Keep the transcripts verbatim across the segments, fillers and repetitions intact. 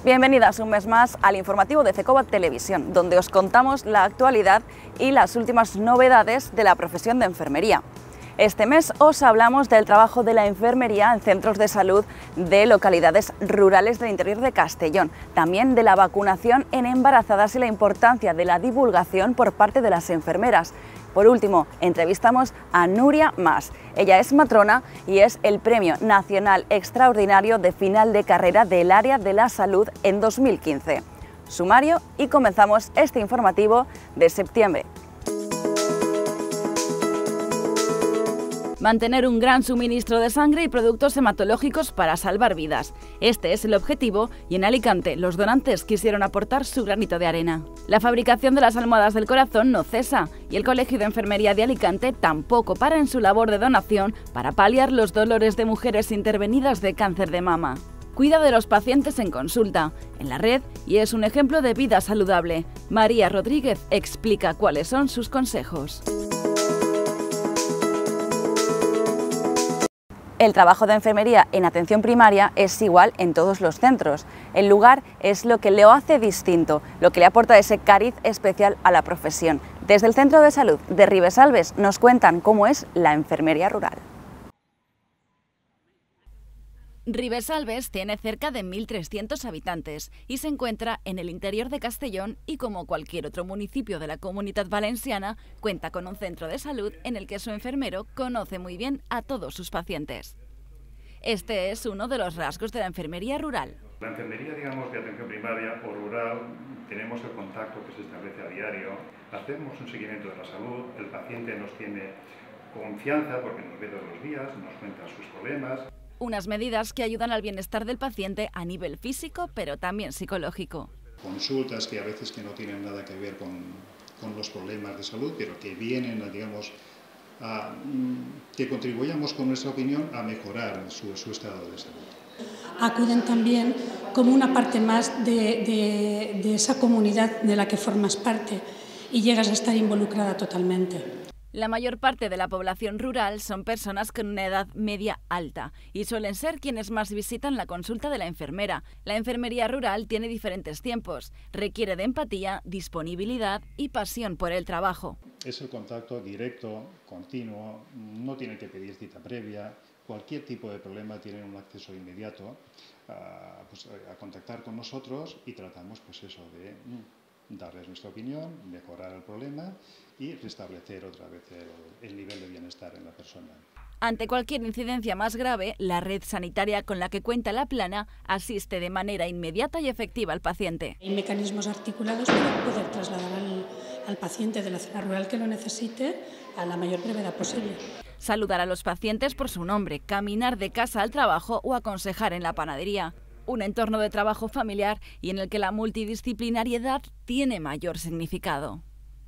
Bienvenidas un mes más al informativo de Cecoba Televisión, donde os contamos la actualidad y las últimas novedades de la profesión de enfermería. Este mes os hablamos del trabajo de la enfermería en centros de salud de localidades rurales del interior de Castellón, también de la vacunación en embarazadas y la importancia de la divulgación por parte de las enfermeras. Por último, entrevistamos a Nuria Mas. Ella es matrona y es el Premio Nacional Extraordinario de Final de Carrera del Área de la Salud en dos mil quince. Sumario y comenzamos este informativo de septiembre. Mantener un gran suministro de sangre y productos hematológicos para salvar vidas. Este es el objetivo y en Alicante los donantes quisieron aportar su granito de arena. La fabricación de las almohadas del corazón no cesa y el Colegio de Enfermería de Alicante tampoco para en su labor de donación para paliar los dolores de mujeres intervenidas de cáncer de mama. Cuida de los pacientes en consulta, en la red y es un ejemplo de vida saludable. María Rodríguez explica cuáles son sus consejos. El trabajo de enfermería en atención primaria es igual en todos los centros. El lugar es lo que lo hace distinto, lo que le aporta ese cariz especial a la profesión. Desde el Centro de Salud de Ribesalbes nos cuentan cómo es la enfermería rural. Ribesalbes tiene cerca de mil trescientos habitantes y se encuentra en el interior de Castellón y, como cualquier otro municipio de la Comunitat Valenciana, cuenta con un centro de salud en el que su enfermero conoce muy bien a todos sus pacientes. Este es uno de los rasgos de la enfermería rural. La enfermería, digamos, de atención primaria o rural, tenemos el contacto que se establece a diario, hacemos un seguimiento de la salud, el paciente nos tiene confianza porque nos ve todos los días, nos cuenta sus problemas. Unas medidas que ayudan al bienestar del paciente a nivel físico, pero también psicológico. Consultas que a veces que no tienen nada que ver con, con los problemas de salud, pero que vienen, a, digamos, a, que contribuyamos con nuestra opinión a mejorar su, su estado de salud. Acuden también como una parte más de, de, de esa comunidad de la que formas parte y llegas a estar involucrada totalmente. La mayor parte de la población rural son personas con una edad media alta y suelen ser quienes más visitan la consulta de la enfermera. La enfermería rural tiene diferentes tiempos, requiere de empatía, disponibilidad y pasión por el trabajo. Es el contacto directo, continuo, no tienen que pedir cita previa, cualquier tipo de problema tienen un acceso inmediato a, pues, a contactar con nosotros y tratamos pues eso de darles nuestra opinión, mejorar el problema y restablecer otra vez el, el nivel de bienestar en la persona. Ante cualquier incidencia más grave, la red sanitaria con la que cuenta la plana asiste de manera inmediata y efectiva al paciente. Hay mecanismos articulados para poder trasladar al, al paciente de la zona rural que lo necesite a la mayor brevedad posible. Saludar a los pacientes por su nombre, caminar de casa al trabajo o aconsejar en la panadería. Un entorno de trabajo familiar y en el que la multidisciplinariedad tiene mayor significado.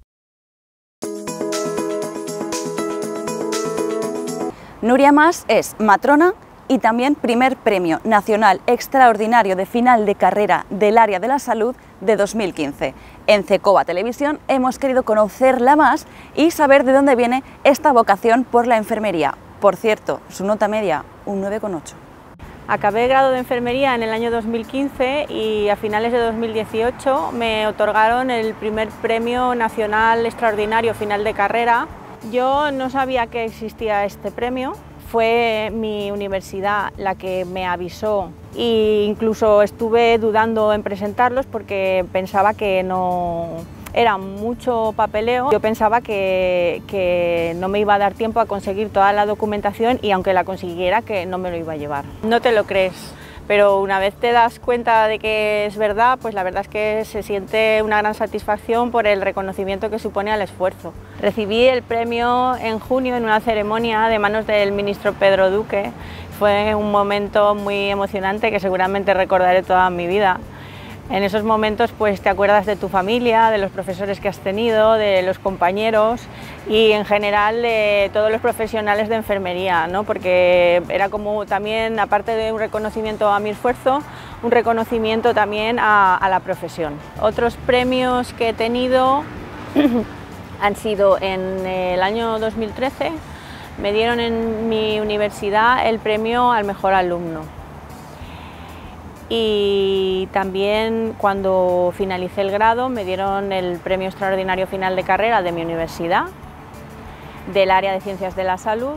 Nuria Mas es matrona y también primer Premio Nacional Extraordinario de Final de Carrera del Área de la Salud de dos mil quince. En Cecoba Televisión hemos querido conocerla más y saber de dónde viene esta vocación por la enfermería. Por cierto, su nota media, un nueve coma ocho. Acabé el grado de enfermería en el año dos mil quince y a finales de dos mil dieciocho me otorgaron el primer Premio Nacional Extraordinario Final de Carrera. Yo no sabía que existía este premio, fue mi universidad la que me avisó e incluso estuve dudando en presentarlos porque pensaba que no era mucho papeleo. Yo pensaba que, que no me iba a dar tiempo a conseguir toda la documentación y aunque la consiguiera que no me lo iba a llevar. No te lo crees, pero una vez te das cuenta de que es verdad, pues la verdad es que se siente una gran satisfacción por el reconocimiento que supone al esfuerzo. Recibí el premio en junio en una ceremonia de manos del ministro Pedro Duque. Fue un momento muy emocionante que seguramente recordaré toda mi vida. En esos momentos pues te acuerdas de tu familia, de los profesores que has tenido, de los compañeros y en general de todos los profesionales de enfermería, ¿no? Porque era como también, aparte de un reconocimiento a mi esfuerzo, un reconocimiento también a, a la profesión. Otros premios que he tenido han sido en el año dos mil trece, me dieron en mi universidad el premio al mejor alumno. y también cuando finalicé el grado me dieron el premio extraordinario final de carrera de mi universidad, del área de Ciencias de la Salud,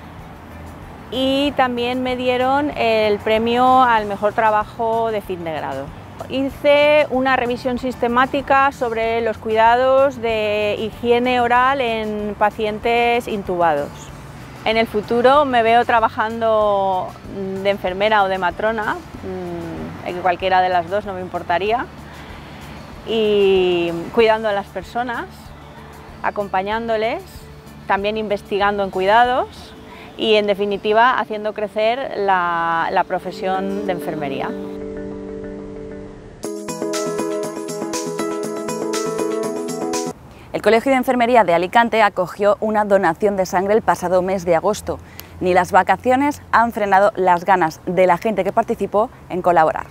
y también me dieron el premio al mejor trabajo de fin de grado. Hice una revisión sistemática sobre los cuidados de higiene oral en pacientes intubados. En el futuro me veo trabajando de enfermera o de matrona, en cualquiera de las dos no me importaría, y cuidando a las personas, acompañándoles, también investigando en cuidados y en definitiva haciendo crecer la, la profesión de enfermería. El Colegio de Enfermería de Alicante acogió una donación de sangre el pasado mes de agosto. Ni las vacaciones han frenado las ganas de la gente que participó en colaborar.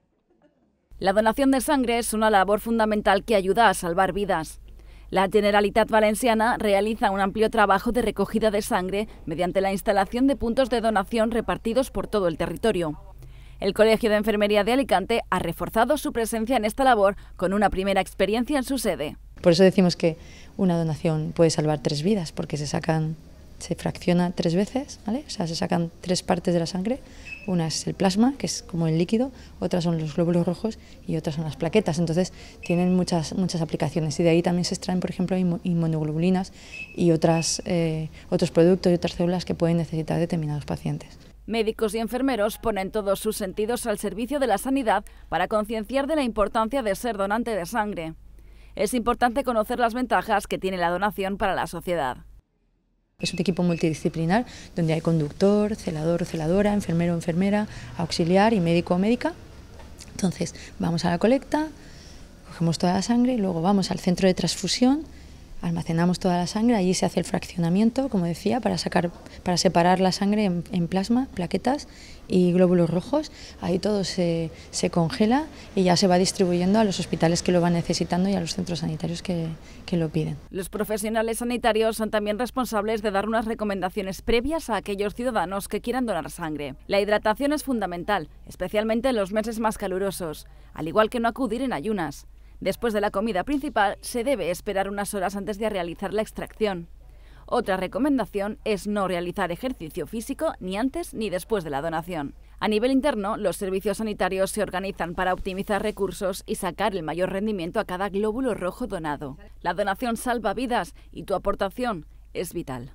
La donación de sangre es una labor fundamental que ayuda a salvar vidas. La Generalitat Valenciana realiza un amplio trabajo de recogida de sangre mediante la instalación de puntos de donación repartidos por todo el territorio. El Colegio de Enfermería de Alicante ha reforzado su presencia en esta labor con una primera experiencia en su sede. Por eso decimos que una donación puede salvar tres vidas, porque se sacan, se fracciona tres veces, ¿vale? O sea, se sacan tres partes de la sangre. Una es el plasma, que es como el líquido, otras son los glóbulos rojos y otras son las plaquetas. Entonces tienen muchas, muchas aplicaciones y de ahí también se extraen, por ejemplo, inmunoglobulinas y otras, eh, otros productos y otras células que pueden necesitar determinados pacientes. Médicos y enfermeros ponen todos sus sentidos al servicio de la sanidad para concienciar de la importancia de ser donante de sangre. Es importante conocer las ventajas que tiene la donación para la sociedad. Es un equipo multidisciplinar donde hay conductor, celador o celadora, enfermero o enfermera, auxiliar y médico o médica. Entonces vamos a la colecta, cogemos toda la sangre y luego vamos al centro de transfusión, almacenamos toda la sangre, allí se hace el fraccionamiento, como decía, para, sacar, para separar la sangre en, en plasma, plaquetas y glóbulos rojos. Ahí todo se, se congela y ya se va distribuyendo a los hospitales que lo van necesitando y a los centros sanitarios que, que lo piden. Los profesionales sanitarios son también responsables de dar unas recomendaciones previas a aquellos ciudadanos que quieran donar sangre. La hidratación es fundamental, especialmente en los meses más calurosos, al igual que no acudir en ayunas. Después de la comida principal, se debe esperar unas horas antes de realizar la extracción. Otra recomendación es no realizar ejercicio físico ni antes ni después de la donación. A nivel interno, los servicios sanitarios se organizan para optimizar recursos y sacar el mayor rendimiento a cada glóbulo rojo donado. La donación salva vidas y tu aportación es vital.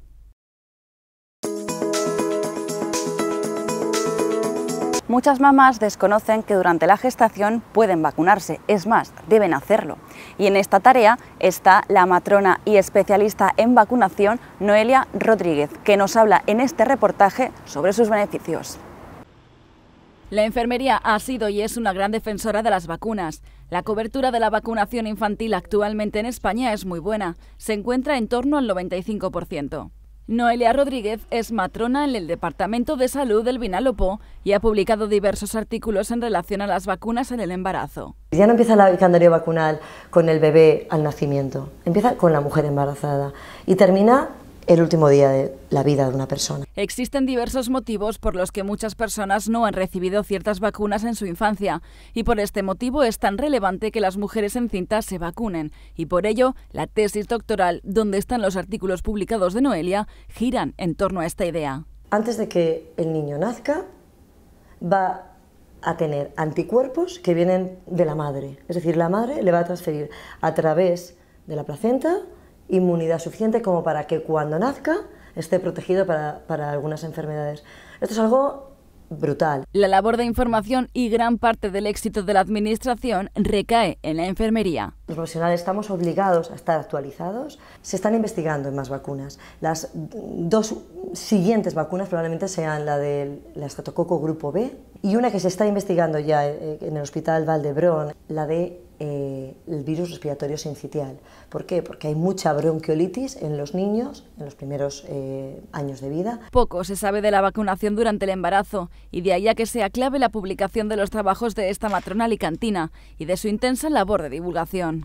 Muchas mamás desconocen que durante la gestación pueden vacunarse, es más, deben hacerlo. Y en esta tarea está la matrona y especialista en vacunación Noelia Rodríguez, que nos habla en este reportaje sobre sus beneficios. La enfermería ha sido y es una gran defensora de las vacunas. La cobertura de la vacunación infantil actualmente en España es muy buena, se encuentra en torno al noventa y cinco por ciento. Noelia Rodríguez es matrona en el Departamento de Salud del Vinalopó y ha publicado diversos artículos en relación a las vacunas en el embarazo. Ya no empieza el calendario vacunal con el bebé al nacimiento, empieza con la mujer embarazada y termina el último día de la vida de una persona. Existen diversos motivos por los que muchas personas no han recibido ciertas vacunas en su infancia y por este motivo es tan relevante que las mujeres encintas se vacunen y por ello la tesis doctoral donde están los artículos publicados de Noelia giran en torno a esta idea. Antes de que el niño nazca va a tener anticuerpos que vienen de la madre, es decir, la madre le va a transferir a través de la placenta inmunidad suficiente como para que cuando nazca esté protegido para, para algunas enfermedades. Esto es algo brutal. La labor de información y gran parte del éxito de la administración recae en la enfermería. Los profesionales estamos obligados a estar actualizados. Se están investigando en más vacunas. Las dos siguientes vacunas probablemente sean la del estreptococo grupo B y una que se está investigando ya en el Hospital Vall d'Hebron, la de Eh, el virus respiratorio sincitial. ¿Por qué? Porque hay mucha bronquiolitis en los niños en los primeros eh, años de vida. Poco se sabe de la vacunación durante el embarazo y de ahí a que sea clave la publicación de los trabajos de esta matrona alicantina y de su intensa labor de divulgación.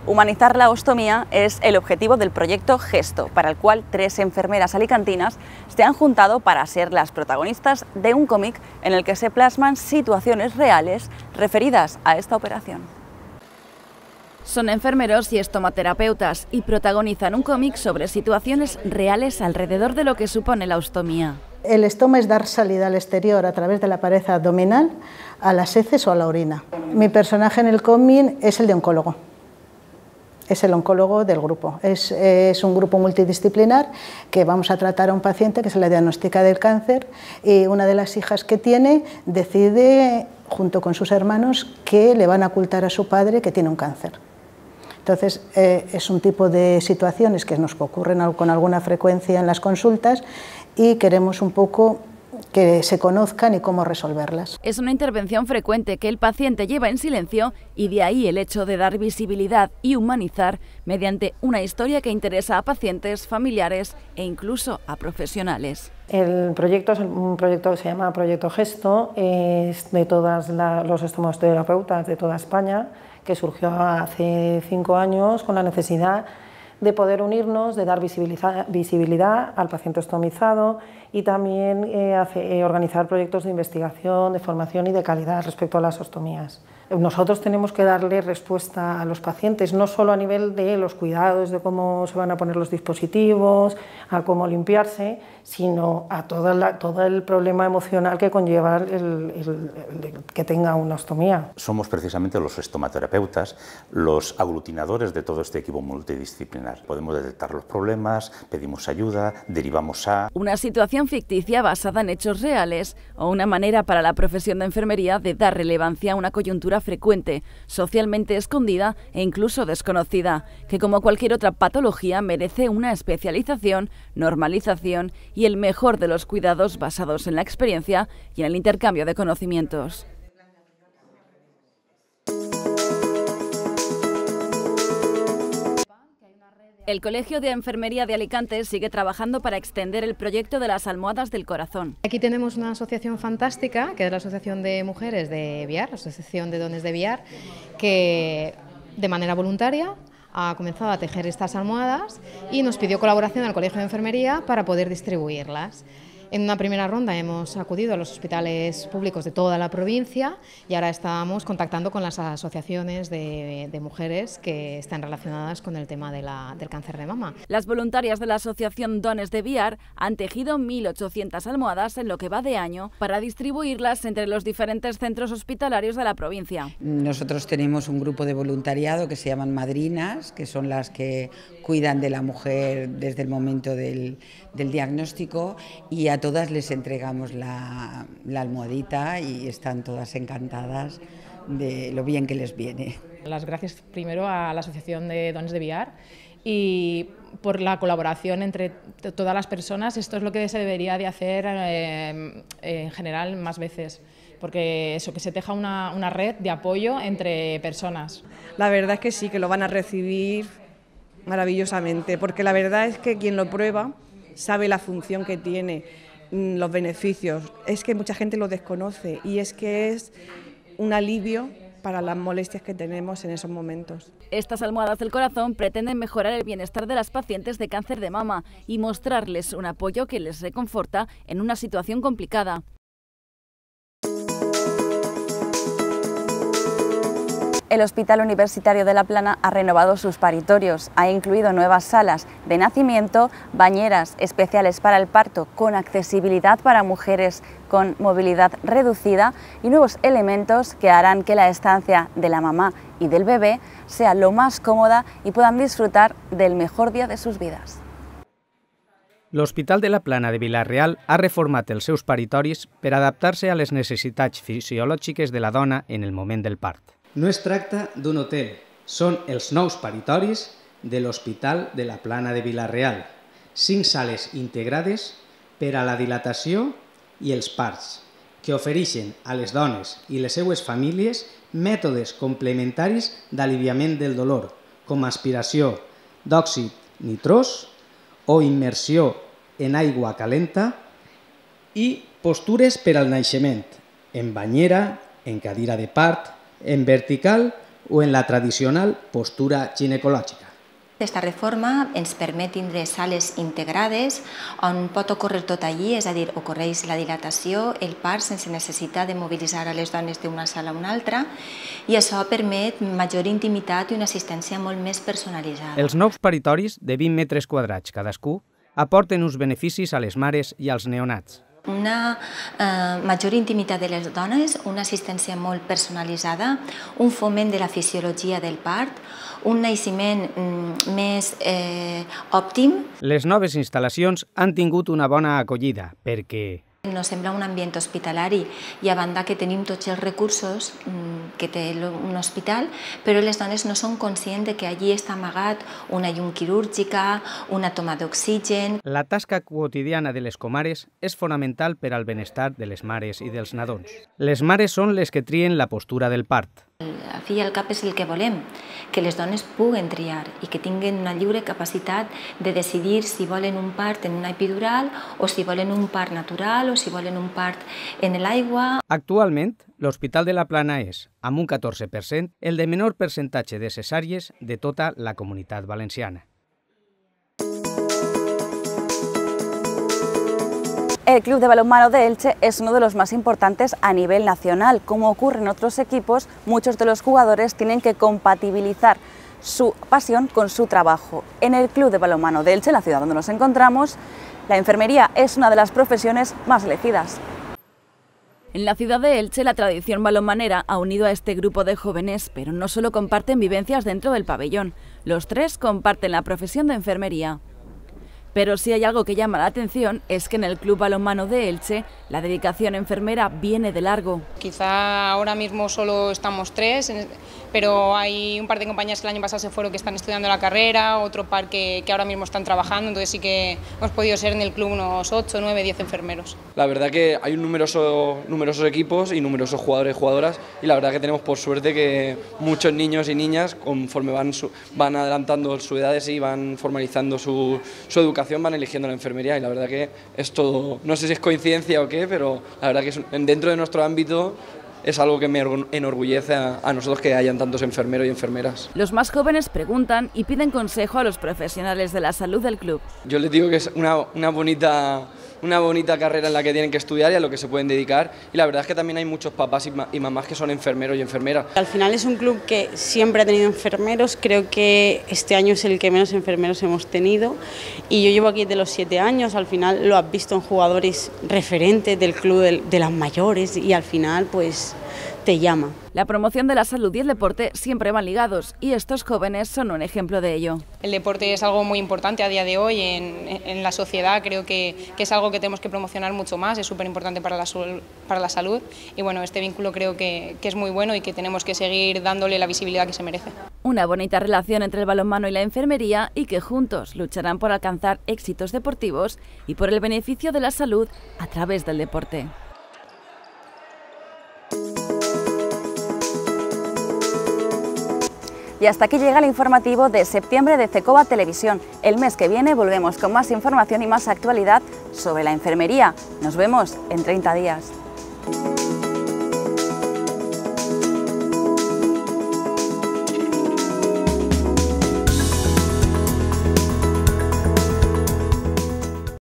Humanizar la ostomía es el objetivo del proyecto Gesto, para el cual tres enfermeras alicantinas se han juntado para ser las protagonistas de un cómic en el que se plasman situaciones reales referidas a esta operación. Son enfermeros y estomaterapeutas y protagonizan un cómic sobre situaciones reales alrededor de lo que supone la ostomía. El estoma es dar salida al exterior a través de la pared abdominal a las heces o a la orina. Mi personaje en el cómic es el de oncólogo. Es el oncólogo del grupo. Es, es un grupo multidisciplinar que vamos a tratar a un paciente que se le diagnostica del cáncer y una de las hijas que tiene decide, junto con sus hermanos, que le van a ocultar a su padre que tiene un cáncer. Entonces, eh, es un tipo de situaciones que nos ocurren con alguna frecuencia en las consultas y queremos un poco que se conozcan y cómo resolverlas. Es una intervención frecuente que el paciente lleva en silencio y de ahí el hecho de dar visibilidad y humanizar mediante una historia que interesa a pacientes, familiares e incluso a profesionales. El proyecto es un proyecto que se llama Proyecto Gesto, es de todos los estomaterapeutas de toda España, que surgió hace cinco años con la necesidad de poder unirnos, de dar visibilidad, visibilidad al paciente ostomizado y también eh, hace, eh, organizar proyectos de investigación, de formación y de calidad respecto a las ostomías. Nosotros tenemos que darle respuesta a los pacientes, no solo a nivel de los cuidados, de cómo se van a poner los dispositivos, a cómo limpiarse, sino a toda la, todo el problema emocional que conlleva el, el, el, el que tenga una ostomía. Somos precisamente los estomaterapeutas, los aglutinadores de todo este equipo multidisciplinar. Podemos detectar los problemas, pedimos ayuda, derivamos a... Una situación ficticia basada en hechos reales o una manera para la profesión de enfermería de dar relevancia a una coyuntura frecuente, socialmente escondida e incluso desconocida, que como cualquier otra patología merece una especialización, normalización y el mejor de los cuidados basados en la experiencia y en el intercambio de conocimientos. El Colegio de Enfermería de Alicante sigue trabajando para extender el proyecto de las almohadas del corazón. Aquí tenemos una asociación fantástica, que es la Asociación de Mujeres de Biar, la Asociación de Dones de Biar, que de manera voluntaria ha comenzado a tejer estas almohadas y nos pidió colaboración al Colegio de Enfermería para poder distribuirlas. En una primera ronda hemos acudido a los hospitales públicos de toda la provincia y ahora estamos contactando con las asociaciones de, de mujeres que están relacionadas con el tema de la, del cáncer de mama. Las voluntarias de la Asociación Dones de Biar han tejido mil ochocientas almohadas en lo que va de año para distribuirlas entre los diferentes centros hospitalarios de la provincia. Nosotros tenemos un grupo de voluntariado que se llaman madrinas, que son las que cuidan de la mujer desde el momento del, del diagnóstico, y a todas les entregamos la, la almohadita y están todas encantadas de lo bien que les viene. Las gracias primero a la Asociación de Dones de Biar y por la colaboración entre todas las personas. Esto es lo que se debería de hacer eh, en general más veces, porque eso, que se teja una, una red de apoyo entre personas. La verdad es que sí, que lo van a recibir maravillosamente, porque la verdad es que quien lo prueba sabe la función que tiene, los beneficios. Es que mucha gente lo desconoce y es que es un alivio para las molestias que tenemos en esos momentos. Estas almohadas del corazón pretenden mejorar el bienestar de las pacientes de cáncer de mama y mostrarles un apoyo que les reconforta en una situación complicada. El Hospital Universitario de La Plana ha renovado sus paritorios, ha incluido nuevas salas de nacimiento, bañeras especiales para el parto con accesibilidad para mujeres con movilidad reducida y nuevos elementos que harán que la estancia de la mamá y del bebé sea lo más cómoda y puedan disfrutar del mejor día de sus vides. L'Hospital de la Plana de Vila-real ha reformat els seus paritoris per adaptar-se a les necessitats fisiològiques de la dona en el moment del part. No es tracta d'un hotel, són els nous paritoris de l'Hospital de la Plana de Vila-real. Cinc sales integrades per a la dilatació i els parts, que ofereixen a les dones i les seues famílies mètodes complementaris d'aliviament del dolor, com aspiració d'òxid nitrós o immersió en aigua calenta i postures per al naixement, en banyera, en cadira de part, en vertical o en la tradicional postura ginecològica. Aquesta reforma ens permet tindre sales integrades on pot ocórrer tot allí, és a dir, ocorreix la dilatació, el part, sense necessitat de mobilitzar a les dones d'una sala a una altra, i això permet major intimitat i una assistència molt més personalitzada. Els nous paritoris, de vint metres quadrats cadascú, aporten uns beneficis a les mares i als neonats. Una eh, major intimitat de les dones, una assistència molt personalitzada, un foment de la fisiologia del part, un naixement mm, més eh, òptim. Les noves instal·lacions han tingut una bona acollida perquè no sembla un ambient hospitalari i a banda que tenim tots els recursos que té un hospital, però les dones no són conscients de que allí està amagat una llum quirúrgica, una toma d'oxigen. La tasca quotidiana de les comares és fonamental per al benestar de les mares i dels nadons. Les mares són les que trien la postura del part. Al fi i al cap és el que volem, que les dones puguen triar i que tinguin una lliure capacitat de decidir si volen un part en una epidural o si volen un part natural o si volen un part en l'aigua. Actualment, l'Hospital de la Plana és, amb un catorze per cent, el de menor percentatge de cesàries de tota la Comunitat Valenciana. El Club de Balonmano de Elche es uno de los más importantes a nivel nacional. Como ocurre en otros equipos, muchos de los jugadores tienen que compatibilizar su pasión con su trabajo. En el Club de Balonmano de Elche, en la ciudad donde nos encontramos, la enfermería es una de las profesiones más elegidas. En la ciudad de Elche, la tradición balonmanera ha unido a este grupo de jóvenes, pero no solo comparten vivencias dentro del pabellón. Los tres comparten la profesión de enfermería. Pero si hay algo que llama la atención es que en el Club Balonmano de Elche la dedicación enfermera viene de largo. Quizá ahora mismo solo estamos tres, pero hay un par de compañeras que el año pasado se fueron que están estudiando la carrera, otro par que, que ahora mismo están trabajando, entonces sí que hemos podido ser en el club unos ocho, nueve, diez enfermeros. La verdad que hay un numeroso, numerosos equipos y numerosos jugadores y jugadoras y la verdad que tenemos por suerte que muchos niños y niñas conforme van, su, van adelantando sus edades y van formalizando su, su educación van eligiendo la enfermería y la verdad que es todo, no sé si es coincidencia o qué, pero la verdad que es, dentro de nuestro ámbito es algo que me enorgullece a, a nosotros que hayan tantos enfermeros y enfermeras. Los más jóvenes preguntan y piden consejo a los profesionales de la salud del club. Yo les digo que es una, una bonita... una bonita carrera en la que tienen que estudiar y a lo que se pueden dedicar y la verdad es que también hay muchos papás y mamás que son enfermeros y enfermeras. Al final es un club que siempre ha tenido enfermeros, creo que este año es el que menos enfermeros hemos tenido y yo llevo aquí desde los siete años, al final lo has visto en jugadores referentes del club de, de las mayores y al final pues te llama. La promoción de la salud y el deporte siempre van ligados y estos jóvenes son un ejemplo de ello. El deporte es algo muy importante a día de hoy en, en la sociedad, creo que, que es algo que tenemos que promocionar mucho más, es súper importante para la, para la salud y bueno, este vínculo creo que, que es muy bueno y que tenemos que seguir dándole la visibilidad que se merece. Una bonita relación entre el balonmano y la enfermería y que juntos lucharán por alcanzar éxitos deportivos y por el beneficio de la salud a través del deporte. Y hasta aquí llega el informativo de septiembre de Cecoba Televisión. El mes que viene volvemos con más información y más actualidad sobre la enfermería. Nos vemos en treinta días.